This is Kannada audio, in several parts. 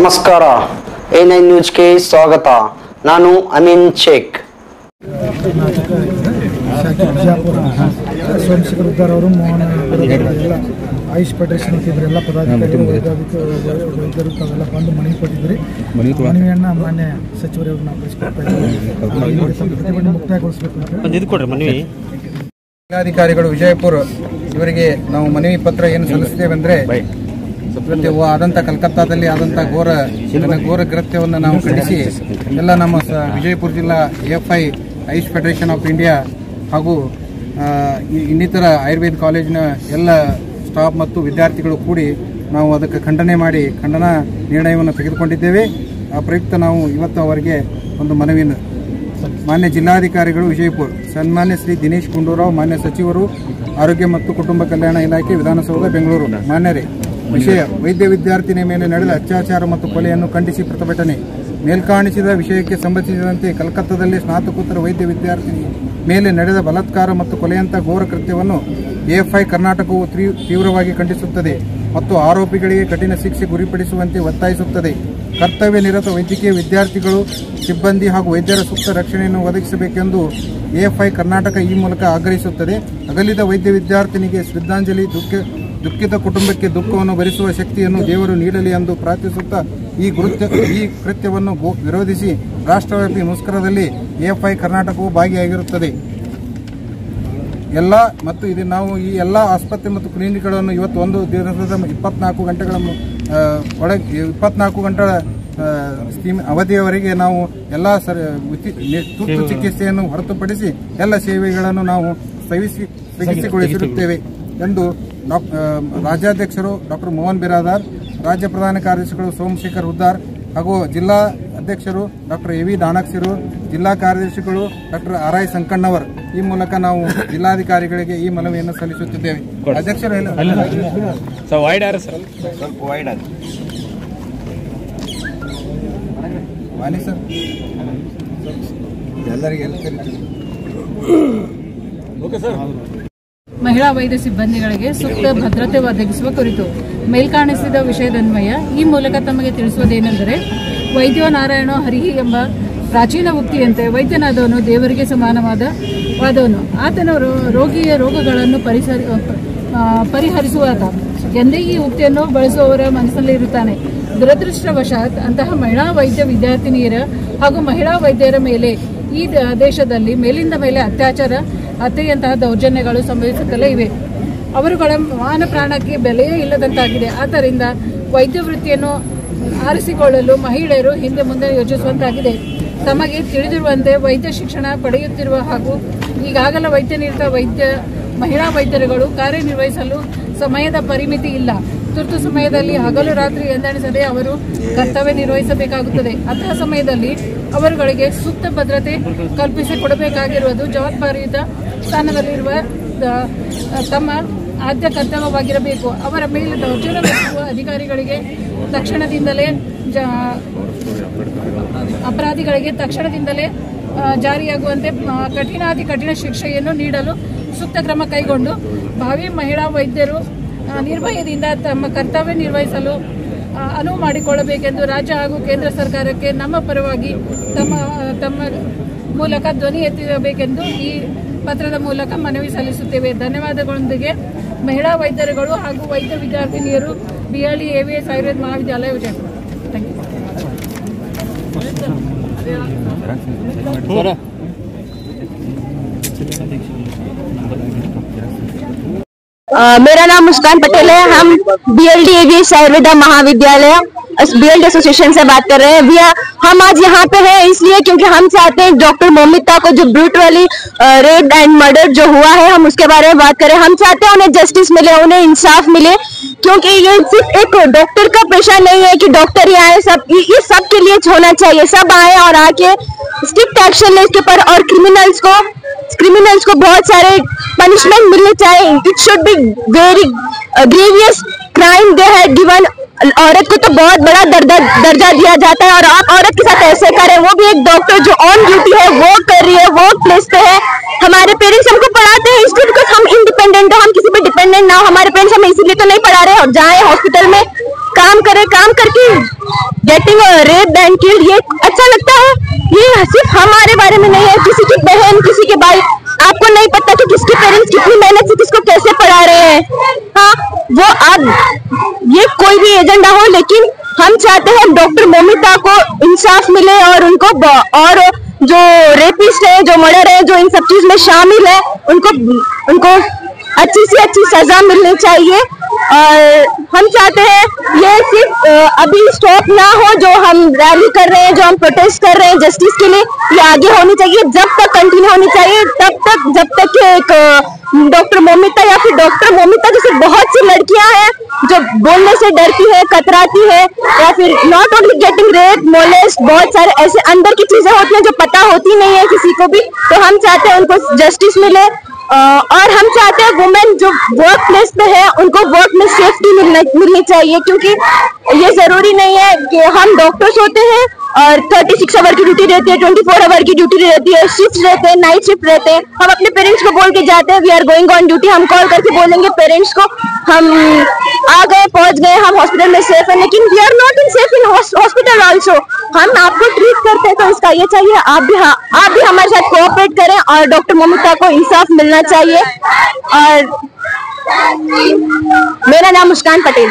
ನಮಸ್ಕಾರ, A9 ನ್ಯೂಸ್ಗೆ ಸ್ವಾಗತ. ನಾನು ಅಮೀನ್ ಶೇಖ್. ಸೋಮಶೇಖರ್ ಉದ್ದಾರ್ ಅವರು, ಮೋಹನ್ ಎಲ್ಲ ಆಯುಷ್ ಫೆಡರೇಷನ್ ಎಲ್ಲ ಪದಾಧಿಕಾರಿಗಳು ವೈದ್ಯರು ತಾವೆಲ್ಲ ಬಂದು ಮನವಿ ಕೊಟ್ಟಿದ್ರಿ. ಮನವಿಯನ್ನು ಮಾನ್ಯ ಸಚಿವರವ್ರು ನಾವು ಕಳಿಸ್ಕೊಡ್ತಾ ಇದ್ದೀವಿ. ಮುಕ್ತಾಯಗೊಳಿಸಬೇಕು ಮನವಿ. ಜಿಲ್ಲಾಧಿಕಾರಿಗಳು ವಿಜಯಪುರ ಇವರಿಗೆ ನಾವು ಮನವಿ ಪತ್ರ ಏನು ಸಲ್ಲಿಸ್ತೇವೆ ಅಂದರೆ, ಆದಂಥ ಕಲ್ಕತ್ತಾದಲ್ಲಿ ಆದಂಥ ಘೋರ ಕೃತ್ಯವನ್ನು ನಾವು ಖಂಡಿಸಿ ಎಲ್ಲ ನಮ್ಮ ವಿಜಯಪುರ ಜಿಲ್ಲಾ AFI AYUSH federation of India ಹಾಗೂ ಇನ್ನಿತರ ಆಯುರ್ವೇದ ಕಾಲೇಜಿನ ಎಲ್ಲ ಸ್ಟಾಫ್ ಮತ್ತು ವಿದ್ಯಾರ್ಥಿಗಳು ಕೂಡಿ ನಾವು ಅದಕ್ಕೆ ಖಂಡನಾ ನಿರ್ಣಯವನ್ನು ತೆಗೆದುಕೊಂಡಿದ್ದೇವೆ. ಆ ಪ್ರಯುಕ್ತ ನಾವು ಇವತ್ತು ಅವರಿಗೆ ಒಂದು ಮನವಿಯನ್ನು ಮಾನ್ಯ ಜಿಲ್ಲಾಧಿಕಾರಿಗಳು ವಿಜಯಪುರ, ಸನ್ಮಾನ್ಯ ಶ್ರೀ ದಿನೇಶ್ ಗುಂಡೂರಾವ್, ಮಾನ್ಯ ಸಚಿವರು ಆರೋಗ್ಯ ಮತ್ತು ಕುಟುಂಬ ಕಲ್ಯಾಣ ಇಲಾಖೆ, ವಿಧಾನಸೌಧ, ಬೆಂಗಳೂರು. ಮಾನ್ಯರೇ, ವಿಷಯ ವೈದ್ಯ ವಿದ್ಯಾರ್ಥಿನಿ ಮೇಲೆ ನಡೆದ ಅತ್ಯಾಚಾರ ಮತ್ತು ಕೊಲೆಯನ್ನು ಖಂಡಿಸಿ ಪ್ರತಿಭಟನೆ. ಮೇಲ್ಕಾಣಿಸಿದ ವಿಷಯಕ್ಕೆ ಸಂಬಂಧಿಸಿದಂತೆ ಕಲ್ಕತ್ತಾದಲ್ಲಿ ಸ್ನಾತಕೋತ್ತರ ವೈದ್ಯ ವಿದ್ಯಾರ್ಥಿನಿ ಮೇಲೆ ನಡೆದ ಬಲಾತ್ಕಾರ ಮತ್ತು ಕೊಲೆಯಂಥ ಘೋರ ಕೃತ್ಯವನ್ನು AFI ಕರ್ನಾಟಕವು ತೀವ್ರವಾಗಿ ಖಂಡಿಸುತ್ತದೆ ಮತ್ತು ಆರೋಪಿಗಳಿಗೆ ಕಠಿಣ ಶಿಕ್ಷೆ ಗುರಿಪಡಿಸುವಂತೆ ಒತ್ತಾಯಿಸುತ್ತದೆ. ಕರ್ತವ್ಯ ನಿರತ ವೈದ್ಯಕೀಯ ವಿದ್ಯಾರ್ಥಿಗಳು, ಸಿಬ್ಬಂದಿ ಹಾಗೂ ವೈದ್ಯರ ಸೂಕ್ತ ರಕ್ಷಣೆಯನ್ನು ಒದಗಿಸಬೇಕೆಂದು AFI ಕರ್ನಾಟಕ ಈ ಮೂಲಕ ಆಗ್ರಹಿಸುತ್ತದೆ. ಅಗಲಿದ ವೈದ್ಯ ವಿದ್ಯಾರ್ಥಿನಿಗೆ ಶ್ರದ್ಧಾಂಜಲಿ. ದುಃಖಿತ ಕುಟುಂಬಕ್ಕೆ ದುಃಖವನ್ನು ಭರಿಸುವ ಶಕ್ತಿಯನ್ನು ದೇವರು ನೀಡಲಿ ಎಂದು ಪ್ರಾರ್ಥಿಸುತ್ತಾ ಈ ಕೃತ್ಯವನ್ನು ವಿರೋಧಿಸಿ ರಾಷ್ಟ್ರವ್ಯಾಪಿ ಮುಷ್ಕರದಲ್ಲಿ AFI ಕರ್ನಾಟಕವು ಭಾಗಿಯಾಗಿರುತ್ತದೆ. ಮತ್ತು ಇದು ನಾವು ಈ ಎಲ್ಲ ಆಸ್ಪತ್ರೆ ಮತ್ತು ಕ್ಲಿನಿಕ್ಗಳನ್ನು ಇವತ್ತು ಒಂದು ದಿವಸದ 24 ಗಂಟೆಗಳ ಅವಧಿಯವರೆಗೆ ನಾವು ಎಲ್ಲ ತುರ್ತು ಚಿಕಿತ್ಸೆಯನ್ನು ಹೊರತುಪಡಿಸಿ ಎಲ್ಲ ಸೇವೆಗಳನ್ನು ನಾವು ಸ್ಥಗಿತಗೊಳಿಸಿರುತ್ತೇವೆ ಎಂದು ರಾಜ್ಯಾಧ್ಯಕ್ಷರು ಡಾಕ್ಟರ್ ಮೋಹನ್ ಬಿರಾದಾರ್, ರಾಜ್ಯ ಪ್ರಧಾನ ಕಾರ್ಯದರ್ಶಿಗಳು ಸೋಮಶೇಖರ್ ಉದ್ದಾರ್ ಹಾಗೂ ಜಿಲ್ಲಾ ಅಧ್ಯಕ್ಷರು ಡಾಕ್ಟರ್ AV ದಾನಕ್ಸಿರು, ಜಿಲ್ಲಾ ಕಾರ್ಯದರ್ಶಿಗಳು ಡಾಕ್ಟರ್ RI ಸಂಕಣ್ಣವರ್ ಈ ಮೂಲಕ ನಾವು ಜಿಲ್ಲಾಧಿಕಾರಿಗಳಿಗೆ ಈ ಮನವಿಯನ್ನು ಸಲ್ಲಿಸುತ್ತಿದ್ದೇವೆ. ಅಧ್ಯಕ್ಷರು ಮಹಿಳಾ ವೈದ್ಯ ಸಿಬ್ಬಂದಿಗಳಿಗೆ ಸೂಕ್ತ ಭದ್ರತೆ ಒದಗಿಸುವ ಕುರಿತು ಮೇಲ್ಕಾಣಿಸಿದ ವಿಷಯದನ್ವಯ ಈ ಮೂಲಕ ತಮಗೆ ತಿಳಿಸುವುದೇನೆಂದರೆ, ವೈದ್ಯೋ ನಾರಾಯಣೋ ಹರಿಹಿ ಎಂಬ ಪ್ರಾಚೀನ ಉಕ್ತಿಯಂತೆ ವೈದ್ಯನಾದವನು ದೇವರಿಗೆ ಸಮಾನವಾದವನು. ಆತನು ರೋಗಿಯ ರೋಗಗಳನ್ನು ಪರಿಹರಿಸುವಾತ ಎಂದೇ ಈ ಉಕ್ತಿಯನ್ನು ಬಳಸುವವರ ಮನಸ್ಸಿನಲ್ಲಿ ಇರುತ್ತಾನೆ. ದುರದೃಷ್ಟವಶಾತ್ ಅಂತಹ ಮಹಿಳಾ ವೈದ್ಯ ವಿದ್ಯಾರ್ಥಿನಿಯರ ಹಾಗೂ ಮಹಿಳಾ ವೈದ್ಯರ ಮೇಲೆ ಈ ದೇಶದಲ್ಲಿ ಮೇಲಿಂದ ಮೇಲೆ ಹತ್ಯೆಯಂತಹ ದೌರ್ಜನ್ಯಗಳು ಸಂಭವಿಸುತ್ತಲೇ ಇವೆ. ಅವರುಗಳ ಮಾನ ಪ್ರಾಣಕ್ಕೆ ಬೆಲೆಯೇ ಇಲ್ಲದಂತಾಗಿದೆ. ಆದ್ದರಿಂದ ವೈದ್ಯ ವೃತ್ತಿಯನ್ನು ಆರಿಸಿಕೊಳ್ಳಲು ಮಹಿಳೆಯರು ಹಿಂದೆ ಮುಂದೆ ಯೋಚಿಸುವಂತಾಗಿದೆ. ತಮಗೆ ತಿಳಿದಿರುವಂತೆ ವೈದ್ಯ ಶಿಕ್ಷಣ ಪಡೆಯುತ್ತಿರುವ ಹಾಗೂ ಈಗಾಗಲೇ ವೈದ್ಯನಿರತ ಮಹಿಳಾ ವೈದ್ಯರುಗಳು ಕಾರ್ಯನಿರ್ವಹಿಸಲು ಸಮಯದ ಪರಿಮಿತಿ ಇಲ್ಲ. ತುರ್ತು ಸಮಯದಲ್ಲಿ ಹಗಲು ರಾತ್ರಿ ಎಂದೆಣಿಸದೆ ಅವರು ಕರ್ತವ್ಯ ನಿರ್ವಹಿಸಬೇಕಾಗುತ್ತದೆ. ಅಂತಹ ಸಮಯದಲ್ಲಿ ಅವರುಗಳಿಗೆ ಸೂಕ್ತ ಭದ್ರತೆ ಕಲ್ಪಿಸಿಕೊಡಬೇಕಾಗಿರುವುದು ಜವಾಬ್ದಾರಿಯುತ ಸ್ಥಾನದಲ್ಲಿರುವ ತಮ್ಮ ಆದ್ಯ ಕರ್ತವ್ಯವಾಗಿರಬೇಕು. ಅವರ ಮೇಲೆ ದೌರ್ಜನ್ಯ ನಡೆಸುವ ಅಧಿಕಾರಿಗಳಿಗೆ ಅಪರಾಧಿಗಳಿಗೆ ತಕ್ಷಣದಿಂದಲೇ ಜಾರಿಯಾಗುವಂತೆ ಕಠಿಣಾತಿ ಕಠಿಣ ಶಿಕ್ಷೆಯನ್ನು ನೀಡಲು ಸೂಕ್ತ ಕ್ರಮ ಕೈಗೊಂಡು ಭಾವಿ ಮಹಿಳಾ ವೈದ್ಯರು ನಿರ್ಭಯದಿಂದ ತಮ್ಮ ಕರ್ತವ್ಯ ನಿರ್ವಹಿಸಲು ಅನುವು ಮಾಡಿಕೊಳ್ಳಬೇಕೆಂದು ರಾಜ್ಯ ಹಾಗೂ ಕೇಂದ್ರ ಸರ್ಕಾರಕ್ಕೆ ನಮ್ಮ ಪರವಾಗಿ ತಮ್ಮ ಮೂಲಕ ಧ್ವನಿ ಎತ್ತಬೇಕೆಂದು ಈ ಪತ್ರದ ಮೂಲಕ ಮನವಿ ಸಲ್ಲಿಸುತ್ತೇವೆ. ಧನ್ಯವಾದಗಳೊಂದಿಗೆ ಮಹಿಳಾ ವೈದ್ಯರುಗಳು ಹಾಗೂ ವೈದ್ಯ ವಿದ್ಯಾರ್ಥಿನಿಯರು, BLD AVS ಆಯುರ್ವೇದ ಮಹಾವಿದ್ಯಾಲಯ ವಿಜಯಪುರ. Thank you. मेरा नाम मुस्कान पटेल है। हम BLD AVS आयुर्वेद महाविद्यालय BLD एसोसिएशन से बात कर रहे हैं। हम आज यहाँ पे हैं इसलिए क्योंकि हम चाहते हैं डॉक्टर मोमिता को जो ब्रूटली रेप एंड मर्डर जो हुआ है, हम उसके बारे में बात करें। हम चाहते हैं उन्हें जस्टिस मिले, उन्हें इंसाफ मिले, क्योंकि ये सिर्फ एक डॉक्टर का पेशा नहीं है कि डॉक्टर ही आए, ये सब के लिए होना चाहिए। सब आए और आके स्ट्रिक्ट एक्शन ले इसके ऊपर, और क्रिमिनल्स को बहुत सारे पनिशमेंट मिलने चाहिए। It should be very grievous crime they have given. औरत को तो बहुत बड़ा दर्जा दिया जाता है, और आप औरत के साथ ऐसे करें, वो भी एक डॉक्टर जो ऑन ड्यूटी है वो कर रही है, वर्क प्लेस पे है। हमारे पेरेंट्स हमको पढ़ाते हैं इसलिए बिकॉज हम इंडिपेंडेंट हो, हम किसी पे डिपेंडेंट ना हो। हमारे पेरेंट्स हमें इसीलिए तो नहीं पढ़ा रहे, और जाए हॉस्पिटल में काम करे, काम करके गेटिंग रेप एंड किल्ड, ये अच्छा लगता है? ये सिर्फ हमारे बारे में नहीं है, किसी की बहन, किसी के भाई, आपको नहीं पता कि किसके पेरेंट्स कितनी मेहनत से किसको कैसे पढ़ा रहे हैं। हाँ, वो आप ये कोई भी एजेंडा हो, लेकिन हम चाहते हैं डॉक्टर मोमिता को इंसाफ मिले और उनको और जो रेपिस्ट है, जो मर्डर है, जो इन सब चीज में शामिल है, उनको अच्छी से अच्छी सजा मिलनी चाहिए। और हम चाहते हैं ये सिर्फ अभी स्टॉप ना हो, जो हम रैली कर रहे हैं, जो हम प्रोटेस्ट कर रहे हैं जस्टिस के लिए, ये आगे होनी चाहिए, जब तक कंटिन्यू होनी चाहिए, तब तक जब तक कि एक डॉक्टर मोमिता या फिर डॉक्टर मोमिता जैसे बहुत सी लड़कियां हैं जो बोलने से डरती है, कतराती है, या फिर not only getting rape, molest, बहुत सारे ऐसे अंदर की चीजें होती हैं जो पता होती नहीं है किसी को भी। तो हम चाहते हैं उनको जस्टिस मिले, और हम चाहते हैं वुमेन जो वर्क प्लेस पे है उनको वर्क में सेफ्टी मिलनी चाहिए, क्योंकि ये जरूरी नहीं है कि हम डॉक्टर्स होते हैं और 36 आवर की ड्यूटी रहती है, 24 आवर की ड्यूटी रहती है, शिफ्ट रहते हैं, नाइट शिफ्ट रहते हैं। हम अपने पेरेंट्स को बोल के जाते हैं we are going on duty, हम कॉल करके बोलेंगे पेरेंट्स को हम आ गए, पहुंच गए, हम हॉस्पिटल में सेफ है, लेकिन we are not in safe in hospital also. हम आपको ट्रीट करते हैं तो इसका ये चाहिए आप भी हमारे साथ कोऑपरेट करें और डॉक्टर मोमिता को इंसाफ मिलना चाहिए। और मेरा नाम मुस्कान Patel.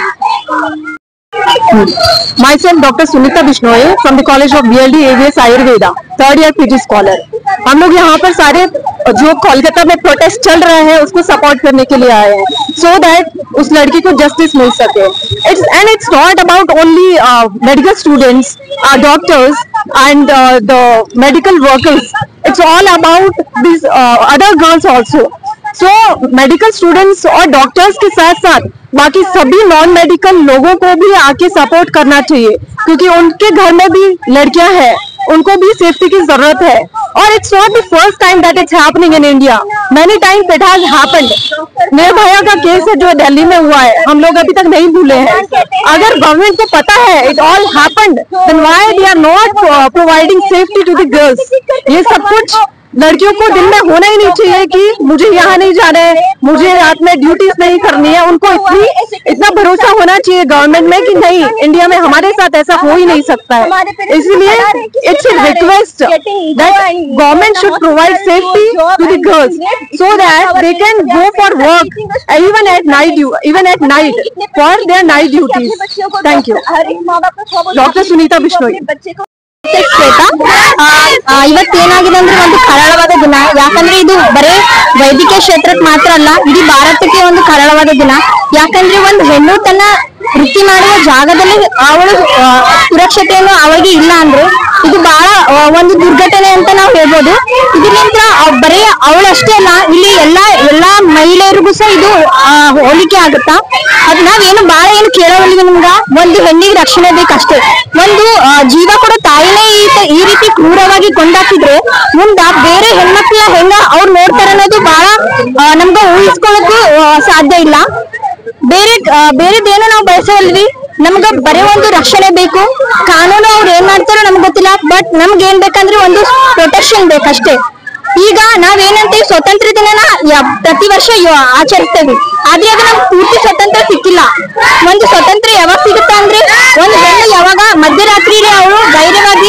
Myself Dr. Sunita Bishnoi from the College of BLD AVS Ayurveda, 3rd year PG scholar। हम लोग यहाँ पर सारे जो कोलकाता में प्रोटेस्ट चल रहा है उसको सपोर्ट करने के लिए आए हैं, so that उस लड़की को जस्टिस मिल सके। It's not about only medical students, doctors and the medical workers. It's all about these other girls also. So medical students और डॉक्टर्स के साथ साथ बाकी सभी नॉन मेडिकल लोगों को भी आके सपोर्ट करना चाहिए, क्योंकि उनके घर में भी लड़कियां हैं, उनको भी सेफ्टी की जरूरत है। और it's not the first time that it's happening in India, many times it has happened. Nirbhaya का केस है जो दिल्ली में हुआ है, हम लोग अभी तक नहीं भूले हैं। अगर गवर्नमेंट को पता है it all happened, then why they are not providing safety to the girls. ये सब कुछ लड़कियों को दिल में होना ही नहीं चाहिए कि मुझे यहाँ नहीं जाना है, मुझे रात में ड्यूटीज नहीं करनी है। उनको इतना भरोसा होना चाहिए गवर्नमेंट में कि नहीं, इंडिया में हमारे साथ ऐसा हो ही नहीं सकता है। इसलिए it's a request that government should provide safety to the girls so that they can go for work even at night for their night duties. Thank you. Doctor Sunita Bishnoi. ಇವತ್ತೇನಾಗಿದೆ ಅಂದ್ರೆ ಒಂದು ಕರಾಳವಾದ ದಿನ, ಯಾಕಂದ್ರೆ ಇದು ಬರೇ ವೈದ್ಯಕೀಯ ಕ್ಷೇತ್ರಕ್ಕೆ ಮಾತ್ರ ಅಲ್ಲ, ಇಡೀ ಭಾರತಕ್ಕೆ ಒಂದು ಕರಾಳವಾದ ದಿನ। ಯಾಕಂದ್ರೆ ಒಂದು ಹೆಣ್ಣು ತನ್ನ ವೃತ್ತಿ ಮಾಡುವ ಜಾಗದಲ್ಲಿ ಅವಳು ಸುರಕ್ಷತೆಯನ್ನು ಅವಳಿಗೆ ಇಲ್ಲ ಅಂದ್ರೆ ಇದು ಬಹಳ ಒಂದು ದುರ್ಘಟನೆ ಅಂತ ನಾವು ಹೇಳ್ಬೋದು। ಇದರಿಂದ ಬರೀ ಅವಳಷ್ಟೇ ಅಲ್ಲ, ಇಲ್ಲಿ ಎಲ್ಲಾ ಮಹಿಳೆಯರಿಗೂ ಸಹ ಇದು ಹೋಲಿಕೆ ಆಗುತ್ತಾ। ಅದ್ ನಾವೇನು ಬಹಳ ಏನು ಕೇಳೋವಲ್ಲಿಗೆ ನಿಮ್ಗ ಒಂದು ಹೆಣ್ಣಿಗೆ ರಕ್ಷಣೆ ಬೇಕಷ್ಟೇ। ಒಂದು ಜೀವ ಕೂಡ ತಾಯಿನೇ ಈ ರೀತಿ ಕ್ರೂರವಾಗಿ ಕೊಂದಾಕಿದ್ರೆ ಮುಂದ ಬೇರೆ ಹೆಣ್ಮಕ್ಳ ಹೆಂಗ ಅವ್ರು ನೋಡ್ತಾರೆ ಅನ್ನೋದು ಬಹಳ ನಮ್ಗ ಊಹಿಸ್ಕೊಳ್ಳೋಕ್ಕೂ ಸಾಧ್ಯ ಇಲ್ಲ। ಬೇರೆದೇನೋ ನಾವು ಬಯಸೋಲ್ವಿ, ನಮ್ಗ ಬರೀ ಒಂದು ರಕ್ಷಣೆ ಬೇಕು। ಕಾನೂನು ಅವ್ರು ಏನ್ ಮಾಡ್ತಾರೋ ನಮ್ಗೆ ಗೊತ್ತಿಲ್ಲ, ಬಟ್ ನಮ್ಗೆ ಏನ್ ಬೇಕಂದ್ರೆ ಒಂದು ಪ್ರೊಟೆಕ್ಷನ್ ಬೇಕಷ್ಟೇ। ಈಗ ನಾವೇನಂತೀವಿ ಸ್ವಾತಂತ್ರ್ಯ ದಿನನ ಪ್ರತಿ ವರ್ಷ ಆಚರಿಸ್ತೇವೆ, ಆದ್ರೆ ಅದು ನಮ್ಗೆ ಪೂರ್ತಿ ಸ್ವಾತಂತ್ರ್ಯ ಸಿಕ್ಕಿಲ್ಲ। ಒಂದು ಸ್ವಾತಂತ್ರ್ಯ ಯಾವಾಗ ಸಿಗುತ್ತಾ ಅಂದ್ರೆ ಒಂದು ಹೆಣ್ಣು ಯಾವಾಗ ಮಧ್ಯರಾತ್ರಿ ಅವಳು ಧೈರ್ಯವಾಗಿ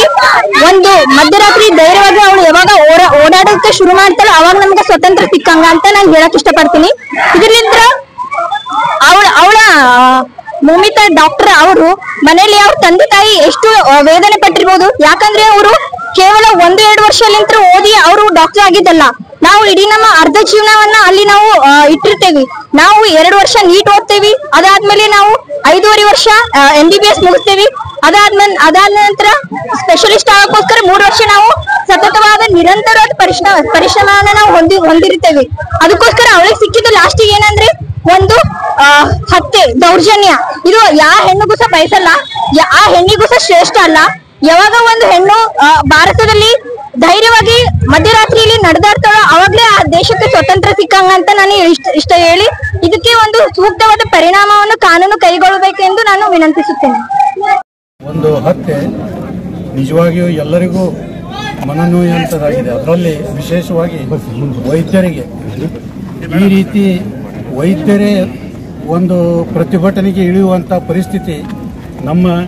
ಅವಳು ಯಾವಾಗ ಓಡಾಡೋಕೆ ಶುರು ಮಾಡ್ತಾಳೋ ಅವಾಗ ನಮ್ಗೆ ಸ್ವಾತಂತ್ರ್ಯ ಸಿಕ್ಕಂಗ ಅಂತ ನಾನು ಹೇಳಕ್ ಇಷ್ಟಪಡ್ತೀನಿ। ಇದರಿಂದ ಅವಳ ಮೊಮಿತಾ ಡಾಕ್ಟರ್ ಅವರು ಮನೆಯಲ್ಲಿ ಅವ್ರ ತಂದೆ ತಾಯಿ ಎಷ್ಟು ವೇದನೆ ಪಟ್ಟಿರ್ಬೋದು, ಯಾಕಂದ್ರೆ ಅವರು ಕೇವಲ 1-2 ವರ್ಷಲಿಂತ್ರ ಓದಿ ಅವರು ಡಾಕ್ಟರ್ ಆಗಿದ್ದಲ್ಲ। ನಾವು ಇಡೀ ನಮ್ಮ ಅರ್ಧ ಜೀವನವನ್ನ ಅಲ್ಲಿ ನಾವು ಇಟ್ಟಿರ್ತೇವಿ। ನಾವು 2 ವರ್ಷ ನೀಟ್ ಓದ್ತೇವಿ, ಅದಾದ್ಮೇಲೆ ನಾವು 5.5 ವರ್ಷ MBBS ಮುಗಿಸ್ತೇವಿ, ಅದಾದ ನಂತರ ಸ್ಪೆಷಲಿಸ್ಟ್ ಆಗೋಕ್ಕೋಸ್ಕರ 3 ವರ್ಷ ನಾವು ಸತತವಾದ ನಿರಂತರವಾದ ಪರಿಶ್ರಮವನ್ನ ನಾವು ಹೊಂದಿರ್ತೇವೆ। ಅದಕ್ಕೋಸ್ಕರ ಅವಳಿಗೆ ಸಿಕ್ಕಿದ್ದು ಲಾಸ್ಟಿಗೆ ಏನಂದ್ರೆ ಒಂದು ಹತ್ಯೆ, ದೌರ್ಜನ್ಯ। ಇದು ಯಾವ ಹೆಣ್ಣಿಗೂ ಸಹ ಬಯಸಲ್ಲ, ಆ ಹೆಣ್ಣಿಗೂ ಸಹ ಶ್ರೇಷ್ಠ ಅಲ್ಲ। ಯಾವಾಗ ಒಂದು ಹೆಣ್ಣು ಭಾರತದಲ್ಲಿ ಧೈರ್ಯವಾಗಿ ಮಧ್ಯರಾತ್ರಿಯಲ್ಲಿ ನಡೆದಾಡ್ತಾಳೋ ಅವಾಗ್ಲೇ ಆ ದೇಶಕ್ಕೆ ಸ್ವಾತಂತ್ರ್ಯ ಸಿಕ್ಕಂಗ ಅಂತ ನಾನು ಇಷ್ಟ ಹೇಳಿ ಇದಕ್ಕೆ ಒಂದು ಸೂಕ್ತವಾದ ಪರಿಣಾಮವನ್ನು ಕಾನೂನು ಕೈಗೊಳ್ಳಬೇಕೆಂದು ನಾನು ವಿನಂತಿಸುತ್ತೇನೆ। ಒಂದು ಹತ್ಯೆ ನಿಜವಾಗಿಯೂ ಎಲ್ಲರಿಗೂ ಮನನೋಯುವಂಥದ್ದಾಗಿದೆ, ಅದರಲ್ಲಿ ವಿಶೇಷವಾಗಿ ವೈದ್ಯರಿಗೆ। ಈ ರೀತಿ ವೈದ್ಯರೇ ಒಂದು ಪ್ರತಿಭಟನೆಗೆ ಇಳಿಯುವಂಥ ಪರಿಸ್ಥಿತಿ ನಮ್ಮ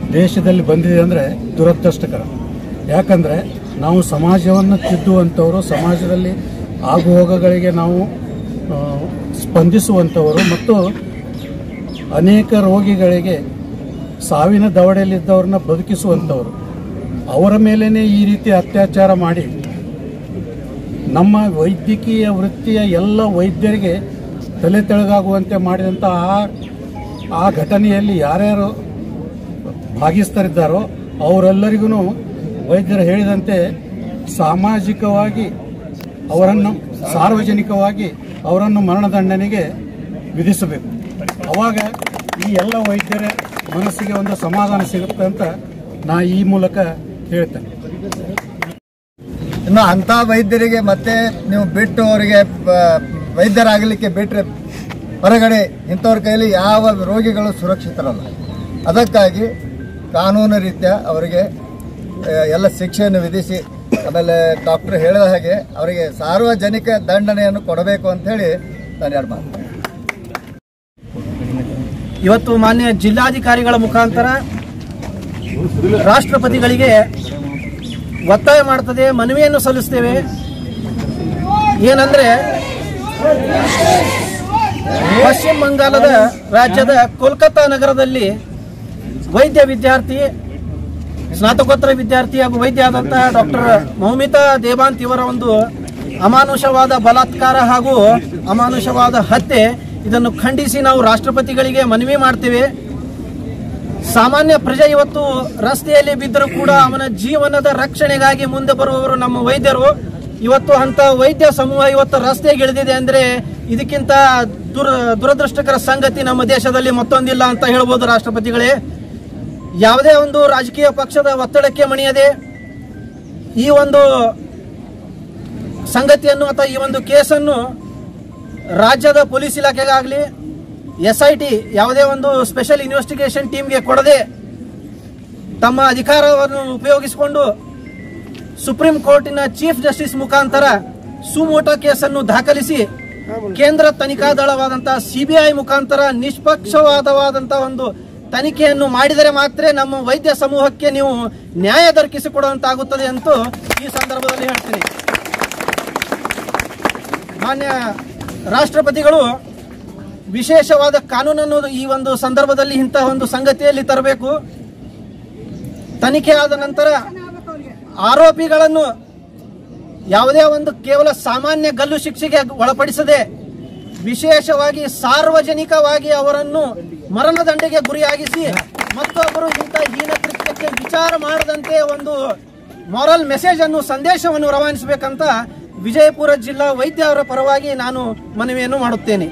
ದೇಶದಲ್ಲಿ ಬಂದಿದೆ ಅಂದರೆ ದುರದೃಷ್ಟಕರ. ಯಾಕಂದರೆ ನಾವು ಸಮಾಜವನ್ನು ತಿದ್ದುವಂಥವರು, ಸಮಾಜದಲ್ಲಿ ಆಗುಹೋಗಗಳಿಗೆ ನಾವು ಸ್ಪಂದಿಸುವಂಥವರು ಮತ್ತು ಅನೇಕ ರೋಗಿಗಳಿಗೆ ಸಾವಿನ ದವಡೆಯಲ್ಲಿದ್ದವ್ರನ್ನ ಬದುಕಿಸುವಂಥವರು. ಅವರ ಮೇಲೇ ಈ ರೀತಿ ಅತ್ಯಾಚಾರ ಮಾಡಿ ನಮ್ಮ ವೈದ್ಯಕೀಯ ವೃತ್ತಿಯ ಎಲ್ಲ ವೈದ್ಯರಿಗೆ ತಲೆ ತೆಳಗಾಗುವಂತೆ ಮಾಡಿದಂಥ ಆ ಘಟನೆಯಲ್ಲಿ ಯಾರ್ಯಾರು ಭಾಗಿಸ್ತಾರಿದ್ದಾರೋ ಅವರೆಲ್ಲರಿಗೂ ವೈದ್ಯರು ಹೇಳಿದಂತೆ ಸಾಮಾಜಿಕವಾಗಿ ಅವರನ್ನು, ಸಾರ್ವಜನಿಕವಾಗಿ ಅವರನ್ನು ಮರಣದಂಡನೆಗೆ ವಿಧಿಸಬೇಕು. ಆವಾಗ ಈ ಎಲ್ಲ ವೈದ್ಯರ ಮನಸ್ಸಿಗೆ ಒಂದು ಸಮಾಧಾನ ಸಿಗುತ್ತೆ ಅಂತ ನಾ ಈ ಮೂಲಕ ಹೇಳ್ತೇನೆ. ಇನ್ನು ಅಂಥ ವೈದ್ಯರಿಗೆ ಮತ್ತೆ ನೀವು ಬಿಟ್ಟು ಅವರಿಗೆ ವೈದ್ಯರಾಗಲಿಕ್ಕೆ ಬಿಟ್ಟರೆ ಹೊರಗಡೆ ಇಂಥವ್ರ ಕೈಯಲ್ಲಿ ಯಾವ ರೋಗಿಗಳು ಸುರಕ್ಷಿತರಲ್ಲ. ಅದಕ್ಕಾಗಿ ಕಾನೂನು ರೀತ್ಯ ಅವರಿಗೆ ಎಲ್ಲ ಶಿಕ್ಷೆಯನ್ನು ವಿಧಿಸಿ, ಆಮೇಲೆ ಡಾಕ್ಟರ್ ಹೇಳಿದ ಹಾಗೆ ಅವರಿಗೆ ಸಾರ್ವಜನಿಕ ದಂಡನೆಯನ್ನು ಕೊಡಬೇಕು ಅಂತ ಹೇಳಿ ನಾನು ಎರಡು ಮಾತು. ಇವತ್ತು ಮಾನ್ಯ ಜಿಲ್ಲಾಧಿಕಾರಿಗಳ ಮುಖಾಂತರ ರಾಷ್ಟ್ರಪತಿಗಳಿಗೆ ಒತ್ತಾಯ ಮಾಡ್ತದೆ, ಮನವಿಯನ್ನು ಸಲ್ಲಿಸ್ತೇವೆ. ಏನಂದ್ರೆ ಪಶ್ಚಿಮ ಬಂಗಾಳದ ರಾಜ್ಯದ ಕೋಲ್ಕತ್ತಾ ನಗರದಲ್ಲಿ ವೈದ್ಯ ವಿದ್ಯಾರ್ಥಿ, ಸ್ನಾತಕೋತ್ತರ ವಿದ್ಯಾರ್ಥಿ ಹಾಗೂ ವೈದ್ಯ ಆದಂತಹ ಡಾಕ್ಟರ್ ಮೌಮಿತಾ ದೇವಾಂತ್ ಇವರ ಒಂದು ಅಮಾನುಷವಾದ ಬಲಾತ್ಕಾರ ಹಾಗೂ ಅಮಾನುಷವಾದ ಹತ್ಯೆ, ಇದನ್ನು ಖಂಡಿಸಿ ನಾವು ರಾಷ್ಟ್ರಪತಿಗಳಿಗೆ ಮನವಿ ಮಾಡ್ತೇವೆ. ಸಾಮಾನ್ಯ ಪ್ರಜೆ ಇವತ್ತು ರಸ್ತೆಯಲ್ಲಿ ಬಿದ್ದರೂ ಕೂಡ ಅವನ ಜೀವನದ ರಕ್ಷಣೆಗಾಗಿ ಮುಂದೆ ಬರುವವರು ನಮ್ಮ ವೈದ್ಯರು. ಇವತ್ತು ಅಂತ ವೈದ್ಯ ಸಮೂಹ ಇವತ್ತು ರಸ್ತೆಗೆ ಇಳಿದಿದೆ ಅಂದ್ರೆ ಇದಕ್ಕಿಂತ ದುರದೃಷ್ಟಕರ ಸಂಗತಿ ನಮ್ಮ ದೇಶದಲ್ಲಿ ಮತ್ತೊಂದಿಲ್ಲ ಅಂತ ಹೇಳ್ಬೋದು. ರಾಷ್ಟ್ರಪತಿಗಳೇ, ಯಾವುದೇ ಒಂದು ರಾಜಕೀಯ ಪಕ್ಷದ ಒತ್ತಡಕ್ಕೆ ಮಣಿಯದೆ ಈ ಒಂದು ಸಂಗತಿಯನ್ನು ಅಥವಾ ಈ ಒಂದು ಕೇಸನ್ನು ರಾಜ್ಯದ ಪೊಲೀಸ್ ಇಲಾಖೆಗಾಗಲಿ SIT ಯಾವುದೇ ಒಂದು ಸ್ಪೆಷಲ್ ಇನ್ವೆಸ್ಟಿಗೇಷನ್ ಟೀಮ್ಗೆ ಕೊಡದೆ ತಮ್ಮ ಅಧಿಕಾರವನ್ನು ಉಪಯೋಗಿಸಿಕೊಂಡು ಸುಪ್ರೀಂ ಕೋರ್ಟಿನ ಚೀಫ್ ಜಸ್ಟಿಸ್ ಮುಖಾಂತರ ಸುಮೋಟೋ ಕೇಸನ್ನು ದಾಖಲಿಸಿ ಕೇಂದ್ರ ತನಿಖಾ ದಳವಾದಂತಹ CBI ಮುಖಾಂತರ ನಿಷ್ಪಕ್ಷವಾದವಾದಂತಹ ಒಂದು ತನಿಖೆಯನ್ನು ಮಾಡಿದರೆ ಮಾತ್ರ ನಮ್ಮ ವೈದ್ಯ ಸಮೂಹಕ್ಕೆ ನೀವು ನ್ಯಾಯ ದೊರಕಿಸಿಕೊಡುವಂತಾಗುತ್ತದೆ ಅಂತ ಈ ಸಂದರ್ಭದಲ್ಲಿ ಹೇಳ್ತೀನಿ. ಮಾನ್ಯ ರಾಷ್ಟ್ರಪತಿಗಳು ವಿಶೇಷವಾದ ಕಾನೂನನ್ನು ಈ ಒಂದು ಸಂದರ್ಭದಲ್ಲಿ ಇಂತಹ ಒಂದು ಸಂಗತಿಯಲ್ಲಿ ತರಬೇಕು. ತನಿಖೆ ಆದ ನಂತರ ಆರೋಪಿಗಳನ್ನು ಯಾವುದೇ ಒಂದು ಕೇವಲ ಸಾಮಾನ್ಯ ಗಲ್ಲು ಶಿಕ್ಷೆಗೆ ಒಳಪಡಿಸದೆ ವಿಶೇಷವಾಗಿ ಸಾರ್ವಜನಿಕವಾಗಿ ಅವರನ್ನು ಮರಣದಂಡೆಗೆ ಗುರಿಯಾಗಿಸಿ ಮತ್ತೊಬ್ಬರು ಇಂಥ ಹೀನ ಕೃತ್ಯಕ್ಕೆ ವಿಚಾರ ಮಾಡದಂತೆ ಒಂದು ಮಾರಲ್ ಮೆಸೇಜ್ ಅನ್ನು, ಸಂದೇಶವನ್ನು ರವಾನಿಸಬೇಕಂತ ವಿಜಯಪುರ ಜಿಲ್ಲಾ ವೈದ್ಯ ಅವರ ಪರವಾಗಿ ನಾನು ಮನವಿಯನ್ನು ಮಾಡುತ್ತೇನೆ.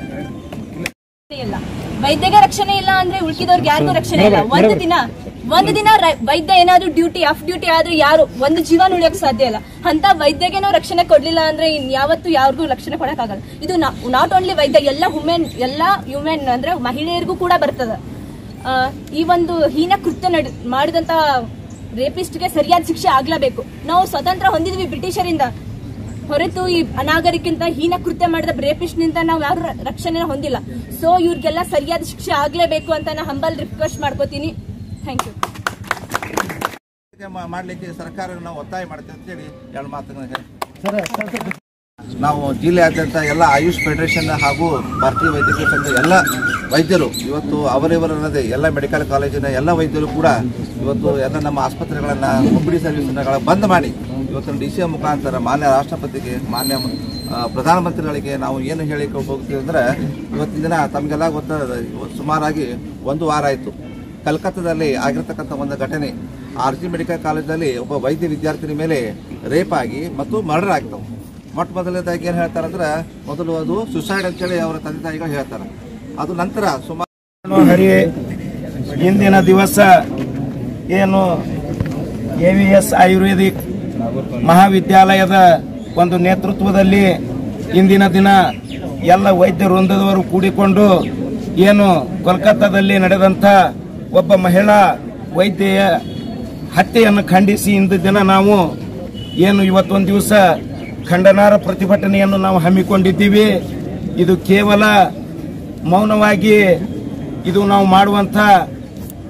ವೈದ್ಯಗೆ ರಕ್ಷಣೆ ಇಲ್ಲ ಅಂದ್ರೆ ಉಳ್ಕಿದವ್ರಿಗೆ ಯಾರಿಗೂ ರಕ್ಷಣೆ ಇಲ್ಲ. ಒಂದು ದಿನ ವೈದ್ಯ ಏನಾದ್ರು ಆಫ್ ಡ್ಯೂಟಿ ಆದ್ರೆ ಯಾರು ಒಂದು ಜೀವನ ಉಳಿಯಕ್ ಸಾಧ್ಯ ಇಲ್ಲ. ಅಂತ ವೈದ್ಯಗೆನೋ ರಕ್ಷಣೆ ಕೊಡ್ಲಿಲ್ಲ ಅಂದ್ರೆ ಯಾವತ್ತು ಯಾರಿಗೂ ರಕ್ಷಣೆ ಕೊಡಕ್ಕಾಗಲ್ಲ. ಇದು ನಾಟ್ ಓನ್ಲಿ ವೈದ್ಯ, ಎಲ್ಲ ಹ್ಯೂಮನ್ ಅಂದ್ರೆ ಮಹಿಳೆಯರಿಗೂ ಕೂಡ ಬರ್ತದ. ಈ ಒಂದು ಹೀನ ಕೃತ್ಯ ಮಾಡಿದಂತ ರೇಪಿಸ್ಟ್ಗೆ ಸರಿಯಾದ ಶಿಕ್ಷೆ ಆಗ್ಲೇಬೇಕು. ನಾವು ಸ್ವತಂತ್ರ ಹೊಂದಿದ್ವಿ ಬ್ರಿಟಿಷರಿಂದ ಹೊರತು ಈ ಅನಾಗರಿಕಿಂತ ಹೀನ ಕೃತ್ಯ ಮಾಡಿದ ರೇಪಿಸ್ಟ್ ನಿಂದ ನಾವು ಯಾರು ರಕ್ಷಣೆ ಹೊಂದಿಲ್ಲ. ಸೊ ಇವ್ರಿಗೆಲ್ಲ ಸರಿಯಾದ ಶಿಕ್ಷೆ ಆಗ್ಲೇಬೇಕು ಅಂತ ನಾನು ಹಂಬಲ್ ರಿಕ್ವೆಸ್ಟ್ ಮಾಡ್ಕೋತೀನಿ. Thank you. ಮಾಡ್ಲಿಕ್ಕೆ ಸರ್ಕಾರ ನಾವು ಒತ್ತಾಯ ಮಾಡ್ತೇವೆ ಅಂತೇಳಿ ಎರಡು ಮಾತುಗಳನ್ನ ನಾವು ಜಿಲ್ಲೆಯಾದ್ಯಂತ ಎಲ್ಲ ಆಯುಷ್ ಫೆಡರೇಷನ್ ಹಾಗೂ ಭಾರತೀಯ ವೈದ್ಯಕೀಯ ಸಂಘದ ಎಲ್ಲ ವೈದ್ಯರು ಇವತ್ತು ಅವರಿವರಲ್ಲದೆ ಎಲ್ಲ ಮೆಡಿಕಲ್ ಕಾಲೇಜಿನ ಎಲ್ಲ ವೈದ್ಯರು ಕೂಡ ಇವತ್ತು ಎಲ್ಲ ನಮ್ಮ ಆಸ್ಪತ್ರೆಗಳನ್ನು OPD ಸರ್ವಿಸ್ಗಳ ಬಂದ್ ಮಾಡಿ ಇವತ್ತು DCM ಮುಖಾಂತರ ಮಾನ್ಯ ರಾಷ್ಟ್ರಪತಿಗೆ, ಮಾನ್ಯ ಪ್ರಧಾನಮಂತ್ರಿಗಳಿಗೆ ನಾವು ಏನು ಹೇಳಿ ಹೋಗ್ತೀವಿ ಅಂದರೆ, ಇವತ್ತಿನ ದಿನ ತಮಗೆಲ್ಲ ಗೊತ್ತಾದ ಸುಮಾರಾಗಿ 1 ವಾರ ಆಯಿತು ಕಲ್ಕತ್ತಾದಲ್ಲಿ ಆಗಿರ್ತಕ್ಕಂಥ ಒಂದು ಘಟನೆ. RG ಮೆಡಿಕಲ್ ಕಾಲೇಜಲ್ಲಿ ಒಬ್ಬ ವೈದ್ಯ ವಿದ್ಯಾರ್ಥಿನಿ ಮೇಲೆ ರೇಪ್ ಆಗಿ ಮತ್ತು ಮರ್ಡರ್ ಆಗ್ತವೆ. ಮೊಟ್ಟ ಮೊದಲನೇದಾಗಿ ಏನು ಹೇಳ್ತಾರೆ ಅಂದ್ರೆ, ಮೊದಲು ಅದು ಸುಸೈಡ್ ಅಂತೇಳಿ ಅವರ ತಂದೆ ತಾಯಿಗಳು ಹೇಳ್ತಾರೆ. ಅದು ನಂತರ ಸುಮಾರು ಇಂದಿನ ದಿವಸ ಏನು AVS ಆಯುರ್ವೇದಿಕ್ ಮಹಾವಿದ್ಯಾಲಯದ ಒಂದು ನೇತೃತ್ವದಲ್ಲಿ ಇಂದಿನ ದಿನ ಎಲ್ಲ ವೈದ್ಯ ವೃಂದದವರು ಕೂಡಿಕೊಂಡು ಏನು ಕೋಲ್ಕತ್ತಾದಲ್ಲಿ ನಡೆದಂಥ ಒಬ್ಬ ಮಹಿಳಾ ವೈದ್ಯೆಯ ಹತ್ಯೆಯನ್ನು ಖಂಡಿಸಿ ಇಂದು ದಿನ ನಾವು ಏನು ಇವತ್ತೊಂದು ದಿವಸ ಖಂಡನಾರ್ಹ ಪ್ರತಿಭಟನೆಯನ್ನು ನಾವು ಹಮ್ಮಿಕೊಂಡಿದ್ದೀವಿ. ಇದು ಕೇವಲ ಮೌನವಾಗಿ ಇದು ನಾವು ಮಾಡುವಂಥ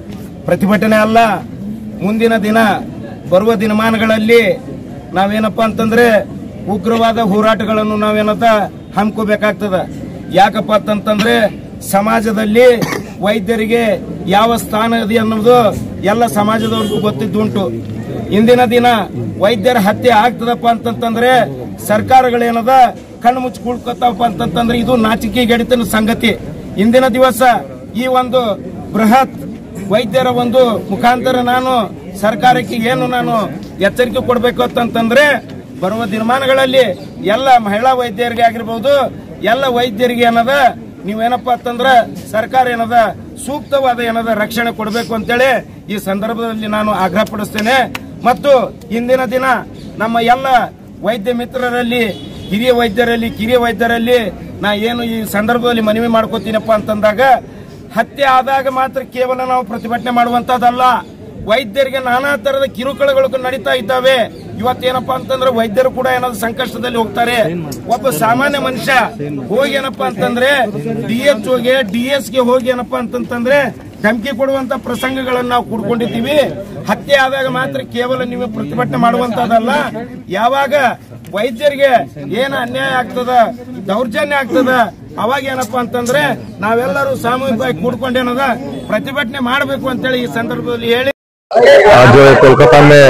ಪ್ರತಿಭಟನೆ ಅಲ್ಲ, ಮುಂದಿನ ದಿನ ಬರುವ ದಿನಮಾನಗಳಲ್ಲಿ ನಾವೇನಪ್ಪ ಅಂತಂದ್ರೆ ಉಗ್ರವಾದ ಹೋರಾಟಗಳನ್ನು ನಾವೇನಂತ ಹಮ್ಮಿಕೋಬೇಕಾಗ್ತದ. ಯಾಕಪ್ಪ ಅಂತಂದ್ರೆ ಸಮಾಜದಲ್ಲಿ ವೈದ್ಯರಿಗೆ ಯಾವ ಸ್ಥಾನ ಇದೆ ಅನ್ನೋದು ಎಲ್ಲ ಸಮಾಜದವ್ರಿಗೂ ಗೊತ್ತಿದ್ದುಂಟು. ಇಂದಿನ ದಿನ ವೈದ್ಯರ ಹತ್ಯೆ ಆಗ್ತದಪ್ಪ ಅಂತಂದ್ರೆ ಸರ್ಕಾರಗಳೇನದ ಕಣ್ಣು ಮುಚ್ಚಿ ಕುಳ್ಕೊತಾವಪ್ಪ ಅಂತಂದ್ರೆ ಇದು ನಾಚಿಕೆಗೆಡಿತನ ಸಂಗತಿ. ಇಂದಿನ ದಿವಸ ಈ ಒಂದು ಬೃಹತ್ ವೈದ್ಯರ ಒಂದು ಮುಖಾಂತರ ನಾನು ಸರ್ಕಾರಕ್ಕೆ ಏನು ನಾನು ಎಚ್ಚರಿಕೆ ಕೊಡಬೇಕು ಅಂತಂದ್ರೆ ಬರುವ ದಿನಮಾನಗಳಲ್ಲಿ ಎಲ್ಲ ಮಹಿಳಾ ವೈದ್ಯರಿಗೆ ಆಗಿರ್ಬಹುದು, ಎಲ್ಲ ವೈದ್ಯರಿಗೆ ಏನದ ನೀವೇನಪ್ಪ ಅಂತಂದ್ರ ಸರ್ಕಾರ ಏನದ ಸೂಕ್ತವಾದ ಏನದ ರಕ್ಷಣೆ ಕೊಡಬೇಕು ಅಂತೇಳಿ ಈ ಸಂದರ್ಭದಲ್ಲಿ ನಾನು ಆಗ್ರಹ ಪಡಿಸ್ತೇನೆ. ಮತ್ತು ಇಂದಿನ ದಿನ ನಮ್ಮ ಎಲ್ಲ ವೈದ್ಯ ಮಿತ್ರರಲ್ಲಿ, ಹಿರಿಯ ವೈದ್ಯರಲ್ಲಿ, ಕಿರಿಯ ವೈದ್ಯರಲ್ಲಿ ನಾ ಏನು ಈ ಸಂದರ್ಭದಲ್ಲಿ ಮನವಿ ಮಾಡ್ಕೋತೀನಪ್ಪ ಅಂತಂದಾಗ, ಹತ್ಯೆ ಆದಾಗ ಮಾತ್ರ ಕೇವಲ ನಾವು ಪ್ರತಿಭಟನೆ ಮಾಡುವಂತದ್ದಲ್ಲ, ವೈದ್ಯರಿಗೆ ನಾನಾ ತರದ ಕಿರುಕುಳಗಳು ನಡೀತಾ ಇದ್ದಾವೆ. ಇವತ್ತೇನಪ್ಪಾ ಅಂತಂದ್ರೆ ವೈದ್ಯರು ಕೂಡ ಏನಾದ್ರು ಸಂಕಷ್ಟದಲ್ಲಿ ಹೋಗ್ತಾರೆ. ಒಬ್ಬ ಸಾಮಾನ್ಯ ಮನುಷ್ಯ ಹೋಗಿ ಏನಪ್ಪಾ ಅಂತಂದ್ರೆ DHOಗೆ DS ಗೆ ಹೋಗಿ ಏನಪ್ಪಾ ಅಂತಂದ್ರೆ ಧಮಕಿ ಕೊಡುವಂತ ಪ್ರಸಂಗಗಳನ್ನು ನಾವು ಕೂಡ್ಕೊಂಡಿದ್ದೀವಿ. ಹತ್ಯೆ ಆದಾಗ ಮಾತ್ರ ಕೇವಲ ನೀವು ಪ್ರತಿಭಟನೆ ಮಾಡುವಂತದಲ್ಲ, ಯಾವಾಗ ವೈದ್ಯರಿಗೆ ಏನು ಅನ್ಯಾಯ ಆಗ್ತದ, ದೌರ್ಜನ್ಯ ಆಗ್ತದ, ಅವಾಗ ಏನಪ್ಪಾ ಅಂತಂದ್ರೆ ನಾವೆಲ್ಲರೂ ಸಾಮೂಹಿಕವಾಗಿ ಕೂಡ್ಕೊಂಡೇನದ ಪ್ರತಿಭಟನೆ ಮಾಡಬೇಕು ಅಂತೇಳಿ ಈ ಸಂದರ್ಭದಲ್ಲಿ ಹೇಳಿ. आज कोलकाता में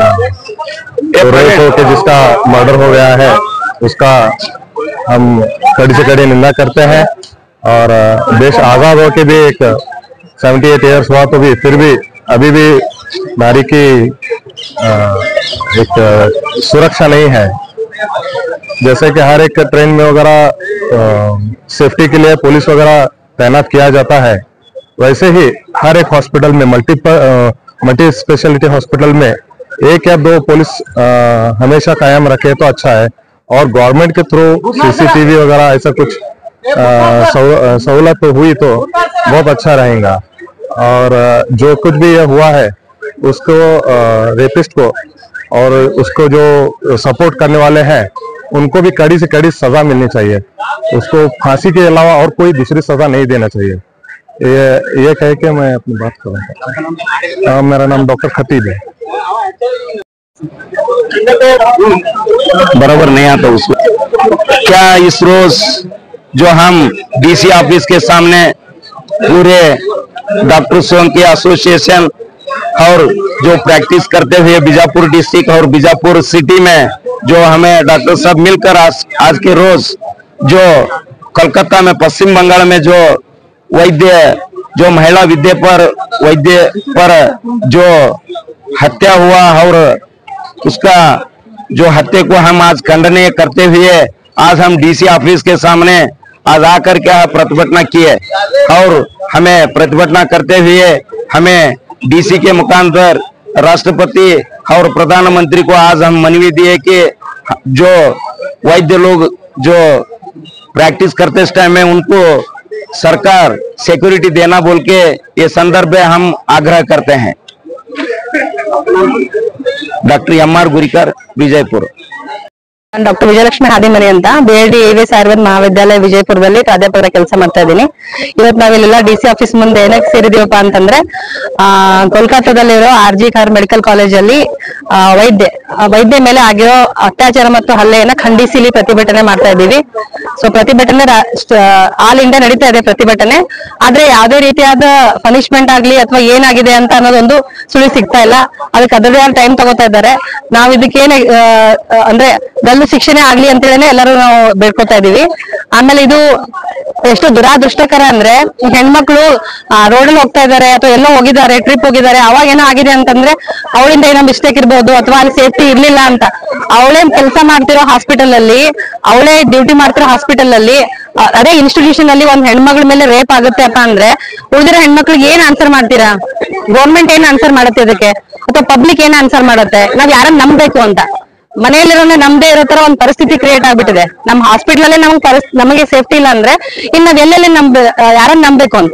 जिसका मर्डर हो गया है उसका हम कड़ी से कड़ी निंदा करते हैं। और देश आजाद होके भी एक 78 ईयर्स हुआ तो भी फिर भी अभी भी नारी की एक सुरक्षा नहीं है। जैसे कि हर एक ट्रेन में वगैरह सेफ्टी के लिए पुलिस वगैरह तैनात किया जाता है, वैसे ही हर एक हॉस्पिटल में मल्टी स्पेशलिटी हॉस्पिटल में 1 या 2 पुलिस हमेशा कायम रखे तो अच्छा है। और गवर्नमेंट के थ्रू CCTV वगैरह ऐसा कुछ सहूलत हुई तो बहुत अच्छा रहेगा। और जो कुछ भी ये हुआ है उसको रेपिस्ट को और उसको जो सपोर्ट करने वाले हैं उनको भी कड़ी से कड़ी सजा मिलनी चाहिए। उसको फांसी के अलावा और कोई दूसरी सजा नहीं देना चाहिए। ये कह के मैं अपनी बात करूँगा। मेरा नाम डॉक्टर खतीब है। बराबर नहीं आता उसको क्या इस रोज जो हम DC ऑफिस के सामने पूरे डॉक्टर्सों की एसोसिएशन और जो प्रैक्टिस करते हुए बीजापुर डिस्ट्रिक्ट और बीजापुर सिटी में जो हमें डॉक्टर साहब मिलकर आज के रोज जो कोलकाता में पश्चिम बंगाल में जो वैद्य जो महिला वैद्य पर जो हत्या हुआ और उसका जो हत्या को हम आज खंडनीय करते हुए आज हम DC ऑफिस के सामने आज आकर के प्रतिभटना किए। और हमें प्रतिभटना करते हुए हमें DC के मुखांतर राष्ट्रपति और प्रधानमंत्री को आज हम मनवी दिए कि जो वैद्य लोग जो प्रैक्टिस करते इस टाइम में उनको सरकार सिक्योरिटी देना बोल के ये संदर्भ में हम आग्रह करते हैं। Doctor MR Gurikar Vijayapur. Doctor Vijayalakshmi Hadimani ಅಂತ BLD AVS ಆಯುರ್ವೇದ ಮಹಾವಿದ್ಯಾಲಯ ವಿಜಯಪುರದಲ್ಲಿ ಪ್ರಾಧ್ಯಾಪಕರ ಕೆಲಸ ಮಾಡ್ತಾ ಇದ್ದೀನಿ. ಇವತ್ತು ನಾವಿಲ್ಲೆಲ್ಲ DC ಆಫೀಸ್ ಮುಂದೆ ಏನಕ್ಕೆ ಸೇರಿದೀವಪ್ಪ ಅಂತಂದ್ರೆ ಕೋಲ್ಕತ್ತಾದಲ್ಲಿರೋ RG ಕರ್ ಮೆಡಿಕಲ್ ಕಾಲೇಜಲ್ಲಿ ವೈದ್ಯ ಮೇಲೆ ಆಗಿರೋ ಅತ್ಯಾಚಾರ ಮತ್ತು ಹಲ್ಲೆಯನ್ನ ಖಂಡಿಸಿ ಪ್ರತಿಭಟನೆ ಮಾಡ್ತಾ ಇದ್ದೀವಿ. ಸೊ ಪ್ರತಿಭಟನೆ ಆಲ್ ಇಂಡಿಯಾ ನಡೀತಾ ಇದೆ ಪ್ರತಿಭಟನೆ. ಆದ್ರೆ ಯಾವುದೇ ರೀತಿಯಾದ ಪನಿಷ್ಮೆಂಟ್ ಆಗ್ಲಿ ಅಥವಾ ಏನಾಗಿದೆ ಅಂತ ಅನ್ನೋದೊಂದು ಸುಳಿ ಸಿಗ್ತಾ ಇಲ್ಲ. ಅದಕ್ಕೆ ಅದರದೇ ಆದ ಟೈಮ್ ತಗೋತಾ ಇದ್ದಾರೆ. ನಾವ್ ಇದಕ್ಕೇನ ಅಂದ್ರೆ ಗಲ್ಲು ಶಿಕ್ಷಣೆ ಆಗ್ಲಿ ಅಂತ ಹೇಳಿ ಎಲ್ಲರೂ ನಾವು ಬೇಡ್ಕೊತಾ ಇದೀವಿ. ಆಮೇಲೆ ಇದು ಎಷ್ಟು ದುರಾದೃಷ್ಟಕರ ಅಂದ್ರೆ ಹೆಣ್ಮಕ್ಳು ರೋಡಲ್ಲಿ ಹೋಗ್ತಾ ಇದಾರೆ ಅಥವಾ ಎಲ್ಲೋ ಹೋಗಿದ್ದಾರೆ, ಟ್ರಿಪ್ ಹೋಗಿದ್ದಾರೆ, ಅವಾಗ ಏನೋ ಆಗಿದೆ ಅಂತಂದ್ರೆ ಅವಳಿಂದ ಏನೋ ಮಿಸ್ಟೇಕ್ ಇರ್ಬೋದು ಅಥವಾ ಅಲ್ಲಿ ಸೇಫ್ಟಿ ಇರ್ಲಿಲ್ಲ ಅಂತ ಅವಳೇ ಕೆಲಸ ಮಾಡ್ತಿರೋ ಹಾಸ್ಪಿಟಲ್ ಅಲ್ಲಿ, ಅವಳೇ ಡ್ಯೂಟಿ ಮಾಡ್ತಿರೋ ಹಾಸ್ಪಿಟಲ್ ಅಲ್ಲಿ, ಅದೇ ಇನ್ಸ್ಟಿಟ್ಯೂಷನ್ ಅಲ್ಲಿ ಒಂದ್ ಹೆಣ್ಮಗಳ ಮೇಲೆ ರೇಪ್ ಆಗುತ್ತೆ ಅಪ್ಪ ಅಂದ್ರೆ ಉಳಿದಿರೋ ಹೆಣ್ಮಕ್ಳಿಗೆ ಏನ್ ಆನ್ಸರ್ ಮಾಡ್ತೀರಾ? ಗೌರ್ಮೆಂಟ್ ಏನ್ ಆನ್ಸರ್ ಮಾಡುತ್ತೆ ಇದಕ್ಕೆ? ಅಥವಾ ಪಬ್ಲಿಕ್ ಏನ್ ಆನ್ಸರ್ ಮಾಡುತ್ತೆ? ನಾವ್ ಯಾರನ್ನ ನಂಬಬೇಕು ಅಂತ ಮನೆಯಲ್ಲಿರೋನೆ ನಮ್ದೇ ಇರೋ ತರ ಒಂದ್ ಪರಿಸ್ಥಿತಿ ಕ್ರಿಯೇಟ್ ಆಗ್ಬಿಟ್ಟಿದೆ. ನಮ್ಮ ಹಾಸ್ಪಿಟಲ್ ಅಲ್ಲೇ ನಮಗೆ ಸೇಫ್ಟಿ ಇಲ್ಲ ಅಂದ್ರೆ ಇನ್ ನಾವ್ ಎಲ್ಲೆಲ್ಲಿ ಯಾರನ್ನ ನಂಬಬೇಕು ಅಂತ.